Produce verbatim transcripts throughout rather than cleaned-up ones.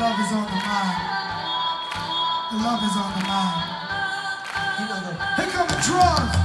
love is on the mind. The love is on the mind. You know that. Here come the drums.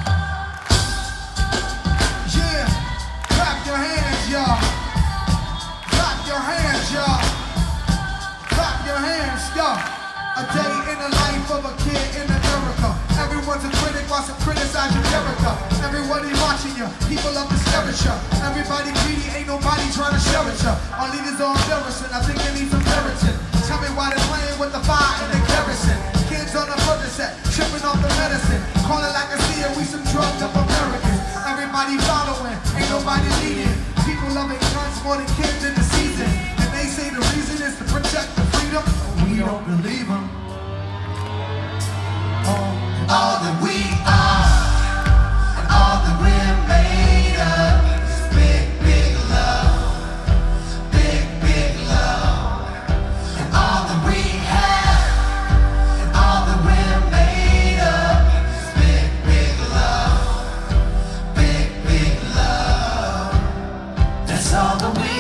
Yeah. Clap your hands, y'all. Clap your hands, y'all. Clap your hands, y'all. A day in the life of a kid in America. Everyone's a critic while some criticize your character. Everybody watching you, people love to stare at you. Everybody greedy, ain't nobody trying to share at you. Our leaders are embarrassing, I think they need some parenting. Tell me why they're playing with the fire and the kerosene. Kids on the further set, tripping off the medicine. Call it like I see it, we some drugged up Americans. Everybody following, ain't nobody leading. People loving guns more than kids in the season. And they say the reason is to protect the freedom. We don't believe them. All that we are, and all that we're made of is big, big love, big, big love. And all that we have, and all that we're made of is big, big love, big, big love. That's all that we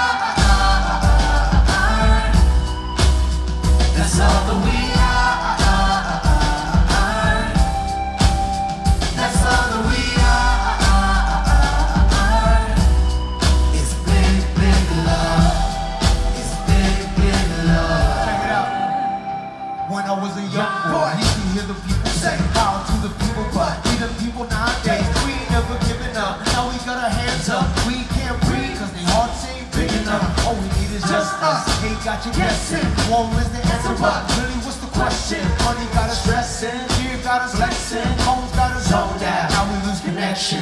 are. That's all that we are. Got you guessing, won't listen to answer, but really what's the question? Money got us stressing, fear got us flexing, homes got us zoned out, now we lose connection.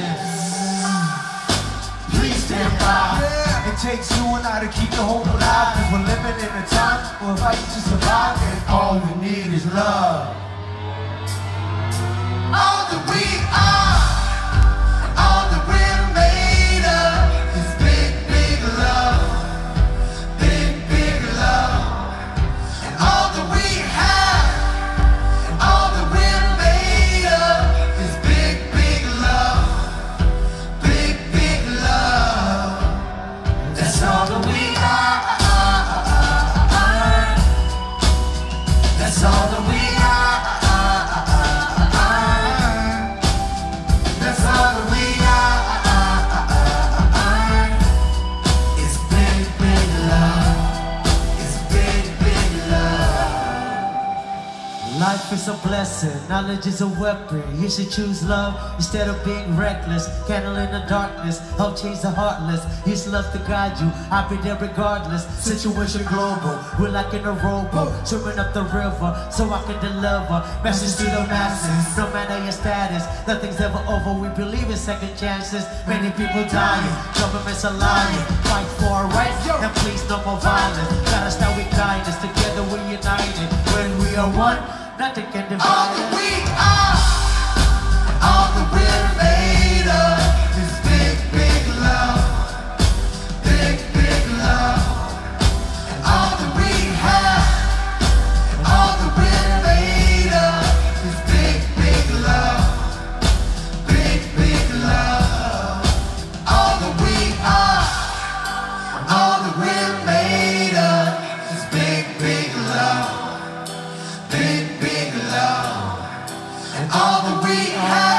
Please stand by. Yeah. It takes you and I to keep the hope alive, cause we're living in a time we're fighting to survive, and all we need is love. All that we are, all that we're made of is big, big love. Life is a blessing, knowledge is a weapon. You should choose love instead of being reckless. Candle in the darkness, help change the heartless. Use love to guide you, I'll be there regardless. Situation global, we're like in a rowboat, swimming up the river so I can deliver message to the masses. No matter your status, nothing's ever over. We believe in second chances. Many people dying, governments are lying. Fight for our rights and please no more violence. Gotta start with kindness, together we're united. When we are one, nothing can divide us. All that we are, all that we're made of is big, big love, big, big love. And all that we have, and all that we're made of is big, big love, big, big love. All that we are, all that we're made of is big, big love. Big, big love, and all that we have.